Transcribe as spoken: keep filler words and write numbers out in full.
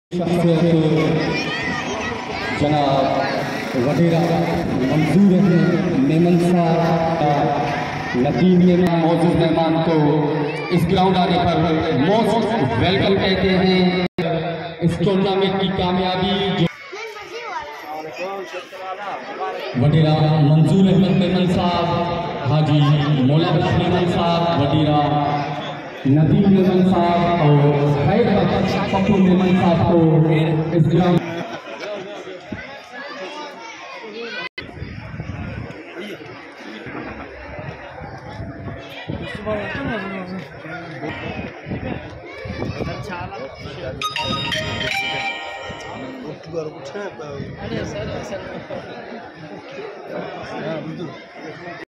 शख्सियत जनाब वडीरा मंजूर मेमन साहब नदीम मेमन मौजूद मेहमान को इस ग्राउंड आने पर मोस्ट वेलकम कहते हैं। इस टूर्नामेंट की कामयाबी जो वडीरा मंजूर अहमद मेमन साहब, हाजी मौला बख्श मेमन साहब, वडीरा नदीम मेमन साहब और खैर पप्पू मेमन साहब को इस ग्राउंड अच्छा